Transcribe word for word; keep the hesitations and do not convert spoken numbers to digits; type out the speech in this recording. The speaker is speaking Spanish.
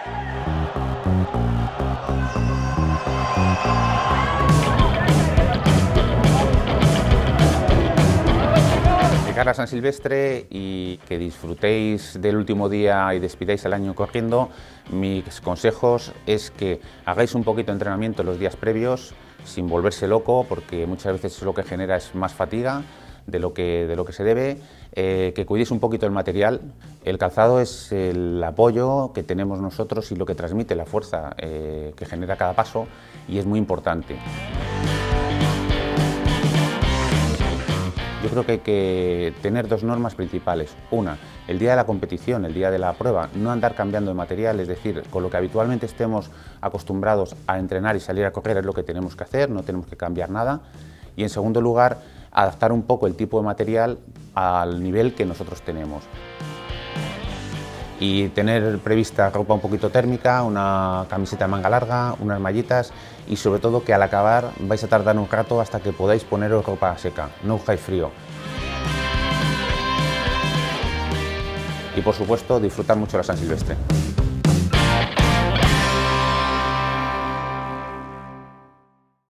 De cara a San Silvestre y que disfrutéis del último día y despidáis el año corriendo, mis consejos es que hagáis un poquito de entrenamiento los días previos sin volverse loco, porque muchas veces lo que genera es más fatiga de lo que, de lo que se debe, eh, que cuidéis un poquito el material. El calzado es el apoyo que tenemos nosotros y lo que transmite la fuerza eh, que genera cada paso, y es muy importante. Yo creo que hay que tener dos normas principales. Una, el día de la competición, el día de la prueba, no andar cambiando de material, es decir, con lo que habitualmente estemos acostumbrados a entrenar y salir a correr es lo que tenemos que hacer, no tenemos que cambiar nada. Y en segundo lugar, adaptar un poco el tipo de material al nivel que nosotros tenemos. Y tener prevista ropa un poquito térmica, una camiseta de manga larga, unas mallitas, y sobre todo que al acabar vais a tardar un rato hasta que podáis poneros ropa seca, no buscáis frío. Y por supuesto disfrutar mucho la San Silvestre.